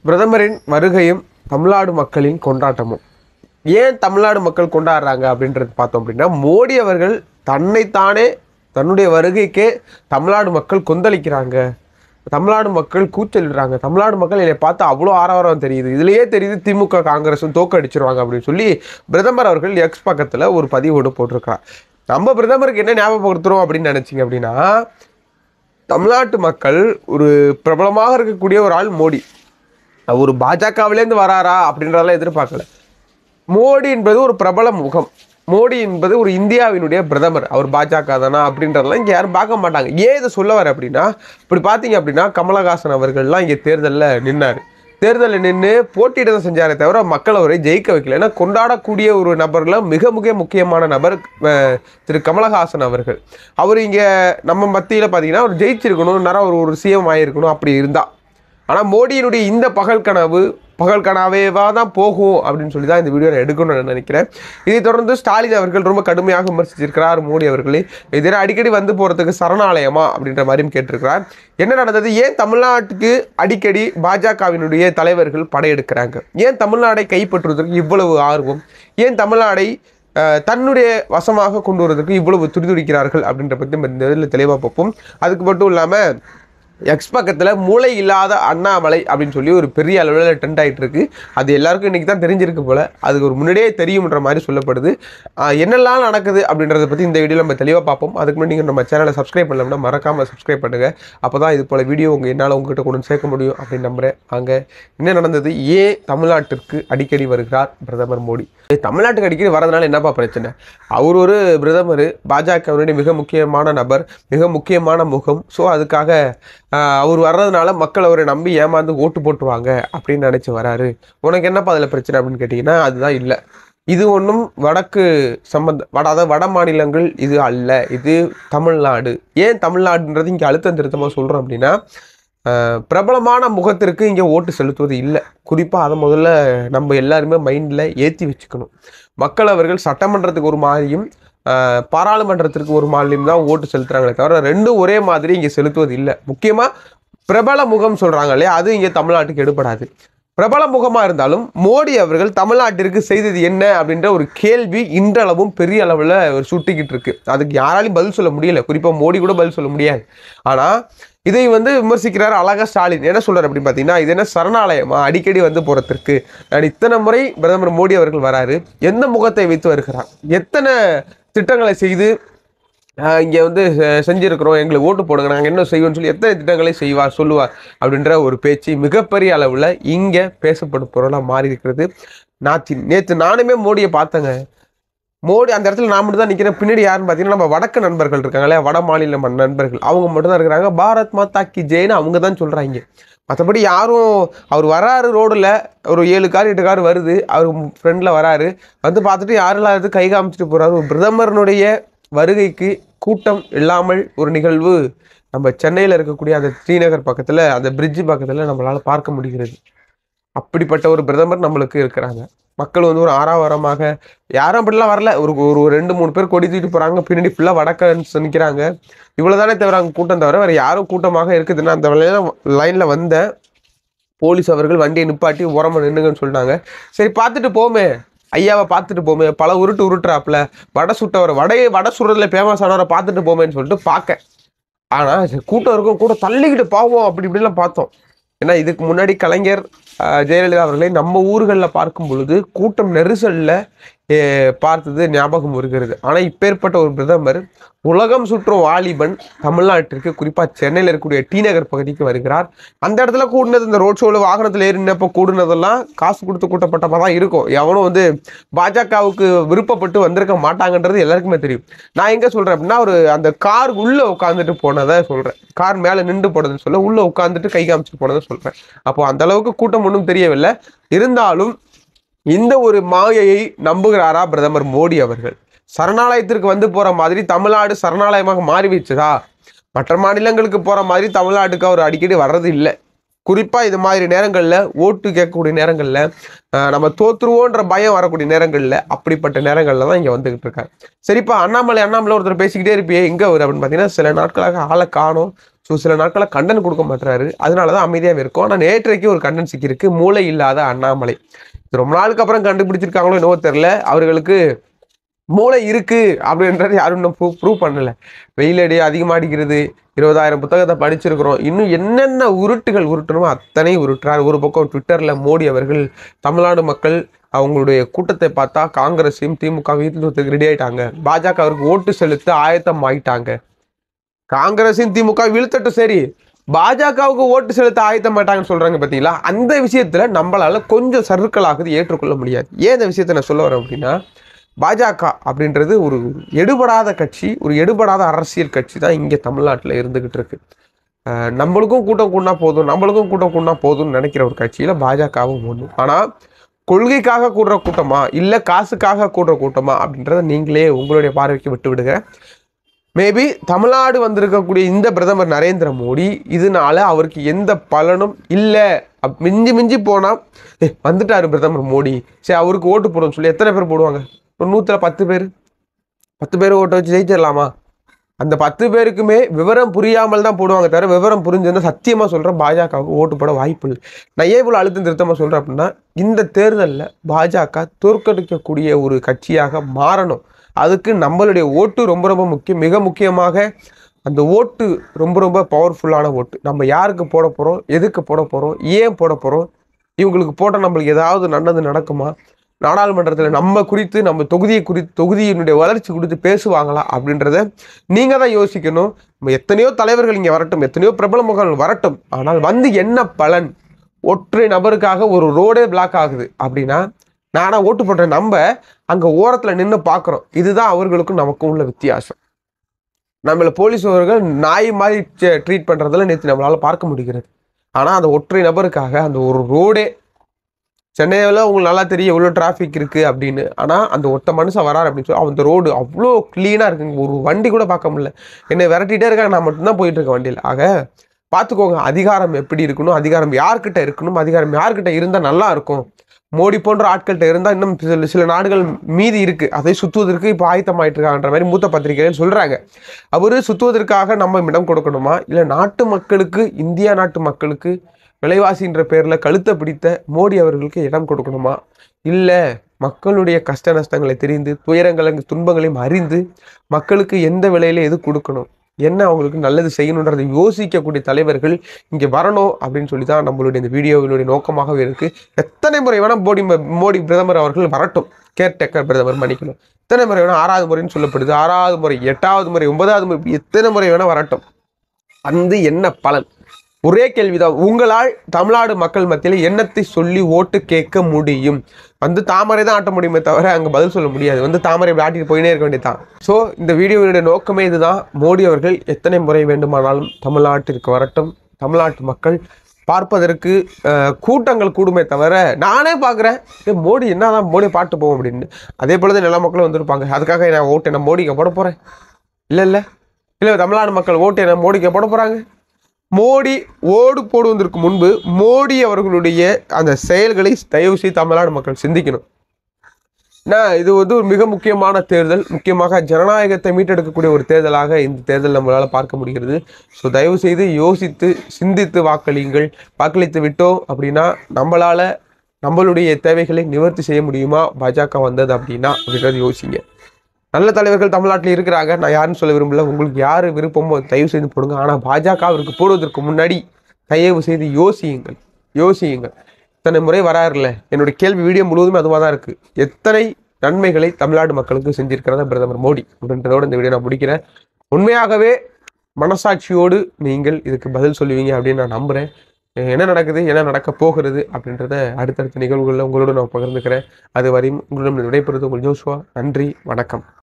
பிரதமரின் வருகையும் தமிழ்நாடு மக்களின் கொண்டாட்டமும். ஏன் தமிழ்நாடு மக்கள் கொண்டாடுறாங்க அப்படின்றது பார்த்தோம் அப்படின்னா, மோடி அவர்கள் தன்னைத்தானே தன்னுடைய வருகைக்கே தமிழ்நாடு மக்கள் கொந்தளிக்கிறாங்க, தமிழ்நாடு மக்கள் கூச்சலிடுறாங்க, தமிழ்நாடு மக்கள் என்னை பார்த்து அவ்வளோ ஆரவாரம் தெரியுது, இதுலேயே தெரியுது திமுக காங்கிரஸும் தோக்கடிச்சிருவாங்க அப்படின்னு சொல்லி பிரதமர் அவர்கள் எக்ஸ் பக்கத்தில் ஒரு பதிவோடு போட்டிருக்கிறார். நம்ம பிரதமருக்கு என்ன ஞாபகப்படுத்துகிறோம் அப்படின்னு நினச்சிங்க அப்படின்னா, தமிழ்நாட்டு மக்கள் ஒரு பிரபலமாக இருக்கக்கூடிய ஒரு ஆள் மோடி. ஒரு பாஜகவிலேருந்து வராரா அப்படின்றதெல்லாம் எதிர்பார்க்கல. மோடி என்பது ஒரு பிரபல முகம், மோடி என்பது ஒரு இந்தியாவினுடைய பிரதமர், அவர் பாஜக தானா அப்படின்றதெல்லாம் இங்கே யாரும் பார்க்க மாட்டாங்க. ஏன் இதை சொல்ல வர அப்படின்னா, இப்படி பார்த்தீங்க அப்படின்னா கமலஹாசன் அவர்கள்லாம் இங்கே தேர்தலில் நின்னார். தேர்தலில் நின்று போட்டியிட தான் செஞ்சாரே தவிர மக்கள் அவரை ஜெயிக்க வைக்கல. ஏன்னா கொண்டாடக்கூடிய ஒரு நபர்ல மிக மிக முக்கியமான நபர் திரு கமலஹாசன் அவர்கள். அவர் இங்கே நம்ம மத்தியில் பார்த்தீங்கன்னா அவர் ஜெயிச்சிருக்கணும், நேரம் ஒரு சிஎம் ஆகிருக்கணும் அப்படி இருந்தால். ஆனால் மோடியினுடைய இந்த பகல் கனாவேவா தான் போகும் அப்படின்னு சொல்லி தான் இந்த வீடியோ நான் எடுக்கணும்னு நினைக்கிறேன். இதை தொடர்ந்து ஸ்டாலின் அவர்கள் ரொம்ப கடுமையாக விமர்சிச்சிருக்கிறார் மோடி அவர்களே. இதெல்லாம் அடிக்கடி வந்து போகிறதுக்கு சரணாலயமா அப்படின்ற மாதிரியும் கேட்டிருக்கிறார். என்ன நடந்தது, ஏன் தமிழ்நாட்டுக்கு அடிக்கடி பாஜகவினுடைய தலைவர்கள் படையெடுக்கிறாங்க, ஏன் தமிழ்நாடை கைப்பற்றுவதற்கு இவ்வளவு ஆர்வம், ஏன் தமிழ்நாடை தன்னுடைய வசமாக கொண்டு வருவதற்கு இவ்வளவு துடிதுடிக்கிறார்கள் அப்படின்ற பற்றி இந்த இதில் தெளிவாக பார்ப்போம். அதுக்கு மட்டும் இல்லாமல் எக்ஸ் பக்கத்தில் மூளை இல்லாத அண்ணாமலை அப்படின்னு சொல்லி ஒரு பெரிய அளவில் ட்ரெண்ட் ஆகிட்டு இருக்கு. அது எல்லாருக்கும் இன்றைக்கி தான் தெரிஞ்சிருக்கு போல், அதுக்கு ஒரு முன்னாடியே தெரியும்ன்ற மாதிரி சொல்லப்படுது. என்னெல்லாம் நடக்குது அப்படின்றத பற்றி இந்த வீடியோவில் நம்ம தெளிவாக பார்ப்போம். அதுக்கு முன்னாடி நீங்கள் நம்ம சேனலை சப்ஸ்கிரைப் பண்ணலாம்னா மறக்காமல் சப்ஸ்கிரைப் பண்ணுங்கள். அப்போ தான் இது போல் வீடியோ என்னால் உங்ககிட்ட கொண்டு சேர்க்க முடியும் அப்படின்னு நம்புகிறேன். அங்கே என்ன நடந்தது, ஏன் தமிழ்நாட்டிற்கு அடிக்கடி வருகிறார் பிரதமர் மோடி? தமிழ்நாட்டுக்கு அடிக்கடி வரதுனால என்னப்பா பிரச்சனை? அவர் ஒரு பிரதமர், பாஜகவினுடைய மிக முக்கியமான நபர், மிக முக்கியமான முகம். ஸோ அதுக்காக அவர் வர்றதுனால மக்கள் அவரை நம்பி ஏமாந்து ஓட்டு போட்டுருவாங்க அப்படின்னு நினச்சி வராரு. உனக்கு என்னப்பா அதில் பிரச்சனை அப்படின்னு கேட்டிங்கன்னா, அதுதான் இல்லை. இது ஒன்றும் வடக்கு அதாவது வட மாநிலங்கள் இது அல்ல, இது தமிழ்நாடு. ஏன் தமிழ்நாடுன்றது இங்கே அழுத்தம் திருத்தமாக சொல்கிறோம் அப்படின்னா, பிரபலமான முகத்திற்கு இங்கே ஓட்டு செலுத்துவது இல்லை. குறிப்பாக அதை முதல்ல நம்ம எல்லாருமே மைண்டில் ஏற்றி வச்சுக்கணும். மக்கள் அவர்கள் சட்டமன்றத்துக்கு ஒரு மாதிரியும் பாராளுமன்றத்திற்கு ஒரு மாதிரியும் தான் ஓட்டு செலுத்துகிறாங்களே தவிர ரெண்டும் ஒரே மாதிரி இங்கே செலுத்துவது இல்லை. முக்கியமாக பிரபல முகம் சொல்கிறாங்க இல்லையா, அது இங்கே தமிழ்நாட்டுக்கு எடுபடாது. பிரபல முகமாக இருந்தாலும் மோடி அவர்கள் தமிழ்நாட்டிற்கு செய்தது என்ன அப்படின்ற ஒரு கேள்வி இன்றளவும் பெரிய அளவில் ஒரு சுட்டிக்கிட்டு இருக்கு. அதுக்கு யாராலையும் பதில் சொல்ல முடியல, குறிப்பாக மோடி கூட பதில் சொல்ல முடியாது. ஆனால் இதை விமர்சிக்கிறார் அழகா ஸ்டாலின். என்ன சொல்றாரு அப்படின்னு பார்த்தீங்கன்னா, இது என்ன சரணாலயமா, அடிக்கடி வந்து போகிறதுக்கு இத்தனை முறை பிரதமர் மோடி அவர்கள் வராரு, எந்த முகத்தை வைத்து வருகிறார், எத்தனை திட்டங்களை செய்து இங்கே செஞ்சுருக்கிறோம், எங்களுக்கு ஓட்டு போடுங்க, நாங்கள் என்ன செய்வோம்னு சொல்லி எத்தனை திட்டங்களை சொல்லுவார் அப்படின்ற ஒரு பேச்சு மிகப்பெரிய அளவில் இங்கே பேசப்படும் பொருளாக மாறி இருக்கிறது. நேற்று நானுமே மோடியை பார்த்தேங்க. மோடி அந்த இடத்துல நான் மட்டும் தான் நிற்கிறேன். பின்னாடி யாருன்னு பார்த்தீங்கன்னா நம்ம வடக்கு நண்பர்கள் இருக்காங்களே, வட மாநில நண்பர்கள், அவங்க மட்டும் தான் இருக்கிறாங்க. பாரத் மாதா கி ஜெயின்னு அவங்க தான் சொல்கிறாங்க. மற்றபடி யாரும் அவர் வராரு, ரோடில் ஒரு 7 கார் 8 கார் வருது, அவர் ஃப்ரெண்டில் வராரு, பார்த்துட்டு யாரெல்லாம் கை காமிச்சிட்டு போகிறாரு. ஒரு பிரதமரனுடைய வருகைக்கு கூட்டம் இல்லாமல் ஒரு நிகழ்வு நம்ம சென்னையில் இருக்கக்கூடிய அந்த ஸ்ரீநகர் பக்கத்தில் அந்த பிரிட்ஜு பக்கத்தில் நம்மளால் பார்க்க முடிகிறது. அப்படிப்பட்ட ஒரு பிரதமர் நம்மளுக்கு இருக்கிறாங்க. மக்கள் ஒரு ஆறாவரமாக யாரும் அப்படிலாம் வரல. ஒரு 2-3 பேர் கொடி தூக்கிட்டு போகிறாங்க, பின்னாடி ஃபுல்லாக வடக்கன்ஸ் நிற்கிறாங்க. இவ்வளோதானே தவிர அங்கே கூட்டம் தவிர வேறு யாரும் கூட்டமாக இருக்குதுன்னா, அந்த லைனில் வந்த போலீஸ் அவர்கள் வண்டியை நிப்பாட்டி உரமாக நின்றுங்கன்னு சொல்லிட்டாங்க. சரி பார்த்துட்டு போமே, ஐயாவை பார்த்துட்டு போமே, பல உருட்டுறாப்புல, வடை சுடுறதுல ஃபேமஸ் ஆனவரை பார்த்துட்டு போமேன்னு சொல்லிட்டு பார்க்க. ஆனால் கூட்டம் இருக்கும், கூட தள்ளிக்கிட்டு போவோம் அப்படி இப்படிலாம் பார்த்தோம். ஏன்னா இதுக்கு முன்னாடி கலைஞர் ஜெயலலிதா அவர்களை நம்ம ஊர்களில் பார்க்கும் பொழுது கூட்டம் நெரிசலில் பார்த்தது ஞாபகம் வருகிறது. ஆனால் இப்பேற்பட்ட ஒரு பிரதமர், உலகம் சுற்றும் வாலிபன், தமிழ்நாட்டிற்கு குறிப்பாக சென்னையில் இருக்கக்கூடிய டி நகர் பகுதிக்கு வருகிறார். அந்த இடத்துல கூடினது, இந்த ரோட் ஷோவில் வாகனத்தில் ஏறினப்போ கூடுனதெல்லாம் காசு கொடுத்து கூட்டப்பட்டமாக தான் இருக்கும். எவனும் பாஜகவுக்கு விருப்பப்பட்டு வந்திருக்க மாட்டாங்கன்றது எல்லாருக்குமே தெரியும். நான் எங்கே சொல்கிறேன் அப்படின்னா, அந்த கார் உள்ளே உட்காந்துட்டு போனதை சொல்கிறேன். கார் மேலே நின்று போனதுன்னு சொல்ல, உள்ளே உட்காந்துட்டு கை காமிச்சிட்டு போனதை சொல்கிறேன். அப்போது அந்த அளவுக்கு கூட்டம் ஒன்றும் தெரியவில்லை. இருந்தாலும் இந்த ஒரு மாயையை நம்புகிறாரா பிரதமர் மோடி அவர்கள்? சரணாலயத்திற்கு போகிற மாதிரி தமிழ்நாடு சரணாலயமாக மாறிவிச்சதா? மற்ற மாநிலங்களுக்கு போகிற மாதிரி தமிழ்நாட்டுக்கு அவர் அடிக்கடி வர்றது இல்லை. குறிப்பாக இது மாதிரி நேரங்களில், ஓட்டு கேட்கக்கூடிய நேரங்களில், நம்ம தோற்றுருவோன்ற பயம் வரக்கூடிய நேரங்களில், அப்படிப்பட்ட நேரங்களில் தான் இங்கே வந்துக்கிட்டு இருக்காரு. சரிப்பா, அண்ணாமலை ஒருத்தர் பேசிக்கிட்டே இருப்பியே, எங்கே அவர் அப்படின்னு பார்த்தீங்கன்னா, சில நாட்களாக ஆளை காணோம். ஸோ சில நாட்களில் கண்டென்ட் கொடுக்க மாட்டுறாரு, அதனால தான் அமைதியாக இருக்கும். ஆனால் நேற்றைக்கு ஒரு கண்டென்ட் சிக்கியிருக்கு, மூளை இல்லாத அண்ணாமலை. இது ரொம்ப நாளுக்கு அப்புறம் கண்டுபிடிச்சிருக்காங்களோ என்னவோ தெரில, அவர்களுக்கு மூளை இருக்கு அப்படின்றது யாரும் இன்னும் ப்ரூவ் பண்ணல. வெயிலடி அதிகமாக அடிக்கிறது, 20,000 புத்தகத்தை படிச்சிருக்கிறோம், இன்னும் என்னென்ன உருட்டுகள் உருட்டணுமோ அத்தனை உருட்டுறார். ஒரு பக்கம் ட்விட்டரில் மோடி அவர்கள் தமிழ்நாடு மக்கள் அவங்களுடைய கூட்டத்தை பார்த்தா காங்கிரஸையும் திமுக வீட்டில் ரெடி ஆயிட்டாங்க, பாஜக அவருக்கு ஓட்டு செலுத்த ஆயத்தம் ஆயிட்டாங்க. காங்கிரஸையும் திமுக வீழ்த்தட்டு சரி, பாஜகவுக்கு ஓட்டு செலுத்த ஆயத்த மாட்டாங்கன்னு சொல்றாங்க பார்த்தீங்களா. அந்த விஷயத்துல நம்மளால கொஞ்சம் சறுக்கலாகுது, ஏற்றுக்கொள்ள முடியாது. ஏன் இந்த விஷயத்தை நான் சொல்ல வரேன் அப்படின்னா, பாஜக அப்படின்றது ஒரு எடுபடாத கட்சி, ஒரு எடுபடாத அரசியல் கட்சி தான் இங்கே தமிழ்நாட்டில் இருந்துகிட்டு இருக்கு. நம்மளுக்கும் கூட்டம் கூட்டினா போதும்னு நினைக்கிற ஒரு கட்சியில் பாஜகவும் ஒன்று. ஆனால் கொள்கைக்காக கூடுற கூட்டமா இல்லை காசுக்காக கூடுற கூட்டமா அப்படின்றத நீங்களே உங்களுடைய பார்வைக்கு விட்டு விடுங்க. மேபி தமிழ்நாடு வந்திருக்கக்கூடிய இந்த பிரதமர் நரேந்திர மோடி இதனால அவருக்கு எந்த பலனும் இல்லை. மிஞ்சி போனால் வந்துட்டாரு பிரதமர் மோடி, சரி அவருக்கு ஓட்டு போடுன்னு சொல்லி எத்தனை பேர் போடுவாங்க? ஒரு 100ல் 10 பேர் ஓட்டை வச்சு ஜெயிச்சிடலாமா? அந்த 10 பேருக்குமே விவரம் புரியாமல் தான் போடுவாங்க தவிர, விவரம் புரிஞ்சிருந்தால் சத்தியமாக சொல்கிறேன் பாஜகவுக்கு ஓட்டு போட வாய்ப்பு இல்லை. நான் ஏன் இவ்வளோ அழுத்தம் திருத்தமாக சொல்கிறேன் அப்படின்னா, இந்த தேர்தலில் பாஜக தோற்கடிக்கக்கூடிய ஒரு கட்சியாக மாறணும். அதுக்கு நம்மளுடைய ஓட்டு ரொம்ப ரொம்ப முக்கியம். மிக முக்கியமாக அந்த ஓட்டு ரொம்ப பவர்ஃபுல்லான ஓட்டு. நம்ம யாருக்கு போட போகிறோம், எதுக்கு போட போகிறோம், ஏன் போட போகிறோம், இவங்களுக்கு போட்டால் நம்மளுக்கு ஏதாவது நல்லது நடக்குமா, நாடாளுமன்றத்தில் நம்ம குறித்து, நம்ம தொகுதியினுடைய வளர்ச்சி குறித்து பேசுவாங்களா அப்படின்றத நீங்கள் தான் யோசிக்கணும். நம்ம எத்தனையோ தலைவர்கள் இங்கே வரட்டும், எத்தனையோ பிரபல முகங்கள் வரட்டும், ஆனால் வந்து என்ன பலன்? ஒற்றை நபருக்காக ஒரு ரோடே பிளாக் ஆகுது அப்படின்னா, நானா ஓட்டு போடுறேன், நம்ம அங்கே ஓரத்தில் நின்று பார்க்குறோம். இதுதான் அவர்களுக்கும் நமக்கும் உள்ள வித்தியாசம். நம்மளை போலீஸ் அவர்கள் நாய் மாதிரி ட்ரீட் பண்ணுறதுல நேற்று நம்மளால் பார்க்க முடிகிறது. ஆனால் அந்த ஒற்றை நபருக்காக அந்த ஒரு ரோடே, சென்னையில் உங்களுக்கு நல்லா தெரியும் எவ்வளோ டிராஃபிக் இருக்குது அப்படின்னு, ஆனால் அந்த ஒற்றை மனுஷன் வராரு அப்படின்னு சொல்லி அந்த ரோடு அவ்வளோ க்ளீனாக இருக்குங்க, ஒரு வண்டி கூட பார்க்க முடியல. என்னை விரட்டிகிட்டே இருக்காங்க, நான் மட்டும்தான் போயிட்டு இருக்கேன் வண்டியில். ஆக பார்த்துக்கோங்க, அதிகாரம் எப்படி இருக்கணும், அதிகாரம் யார்கிட்ட இருக்கணும், அதிகாரம் யார்கிட்ட இருந்தால் நல்லா இருக்கும். மோடி போன்ற ஆட்கள்கிட்ட இருந்தால் இன்னும் சில நாடுகள் மீதி இருக்குது, அதை சுற்றுவதற்கு இப்போ ஆயத்தமாயிட்டு இருக்காங்கன்ற மாதிரி மூத்த பத்திரிகைகள் சொல்கிறாங்க. அவர் சுற்றுவதற்காக நம்ம இடம் கொடுக்கணுமா, இல்லை நாட்டு மக்களுக்கு, இந்தியா நாட்டு மக்களுக்கு விலைவாசின்ற பேரில் கழுத்தை பிடித்த மோடி அவர்களுக்கு இடம் கொடுக்கணுமா, இல்லை மக்களுடைய கஷ்ட நஷ்டங்களை தெரிந்து துயரங்களையும் துன்பங்களையும் அறிந்து மக்களுக்கு எந்த விலையில எது கொடுக்கணும், என்ன அவங்களுக்கு நல்லது செய்யணுன்றதை யோசிக்கக்கூடிய தலைவர்கள் இங்கே வரணும் அப்படின்னு சொல்லி தான் நம்மளுடைய இந்த வீடியோவினுடைய நோக்கமாகவே இருக்குது. எத்தனை முறை வேணால் மோடி பிரதமர் அவர்கள் வரட்டும், கேர்டேக்கர் பிரதமர் மன்னிக்கணும், எத்தனை முறை வேணால் 6வது முறைன்னு சொல்லப்படுது, 6வது முறை 8வது முறை 9வது முறை எத்தனை முறை வேணால் வரட்டும், வந்து என்ன பலன்? ஒரே கேள்விதான், உங்களால் தமிழ்நாடு மக்கள் மத்தியில் என்னத்தை சொல்லி ஓட்டு கேட்க முடியும்? வந்து தாமரை தான் ஆட்ட முடியுமே தவிர அங்கே பதில் சொல்ல முடியாது. வந்து தாமரை ஆட்டிட்டு போயினே இருக்க வேண்டியதான். ஸோ இந்த வீடியோவினுடைய நோக்கமே இதுதான். மோடி அவர்கள் எத்தனை முறை வேண்டுமானாலும் தமிழ்நாட்டிற்கு வரட்டும். தமிழ்நாட்டு மக்கள் பார்ப்பதற்கு கூட்டங்கள் கூடுமே தவிர, நானே பார்க்குறேன் மோடி என்னதான் மோடி பாட்டு போவோம் அப்படின்னு. அதே போல தான் எல்லா மக்களும் வந்திருப்பாங்க. அதுக்காக நான் ஓட்டு என்ன மோடிக்கு போட போகிறேன்? இல்லை தமிழ்நாடு மக்கள் ஓட்டு என்ன மோடிக்கு போட போகிறாங்க? மோடி ஓடு போடுவதற்கு முன்பு மோடி அவர்களுடைய அந்த செயல்களை தயவு செய்து தமிழ்நாடு மக்கள் சிந்திக்கணும். இது வந்து ஒரு மிக முக்கியமான தேர்தல், முக்கியமாக ஜனநாயகத்தை மீட்டெடுக்கக்கூடிய ஒரு தேர்தலாக இந்த தேர்தல் நம்மளால் பார்க்க முடிகிறது. ஸோ தயவு செய்து யோசித்து சிந்தித்து வாக்களியுங்கள். வாக்களித்து விட்டோம் அப்படின்னா நம்மளால் நம்மளுடைய தேவைகளை நிவர்த்தி செய்ய முடியுமா பாஜக வந்தது அப்படின்னா அப்படின்றது யோசிங்க. நல்ல தலைவர்கள் தமிழ்நாட்டில் இருக்கிறாங்க, நான் யாருன்னு சொல்ல விரும்பல. உங்களுக்கு யார் விருப்பமோ தயவு செய்து போடுங்க. ஆனால் பாஜக அவருக்கு போடுவதற்கு முன்னாடி தயவு செய்து யோசியுங்கள். இத்தனை முறை வராருல்ல, என்னுடைய கேள்வி வீடியோ முழுவதுமே அதுவாக தான் இருக்குது. எத்தனை நன்மைகளை தமிழ்நாடு மக்களுக்கு செஞ்சிருக்கிறதா பிரதமர் மோடி அப்படின்றதோடு இந்த வீடியோ நான் முடிக்கிறேன். உண்மையாகவே மனசாட்சியோடு நீங்கள் இதுக்கு பதில் சொல்லுவீங்க அப்படின்னு நான் நம்புகிறேன். என்ன நடக்குது, என்ன நடக்க போகிறது அப்படின்றத அடுத்தடுத்த நிகழ்வுகளில் உங்களோட நான் பகிர்ந்துக்கிறேன். அது வரையும் உங்களிடம் விடைபெறுவது உங்கள் ஜோஷுவா. நன்றி, வணக்கம்.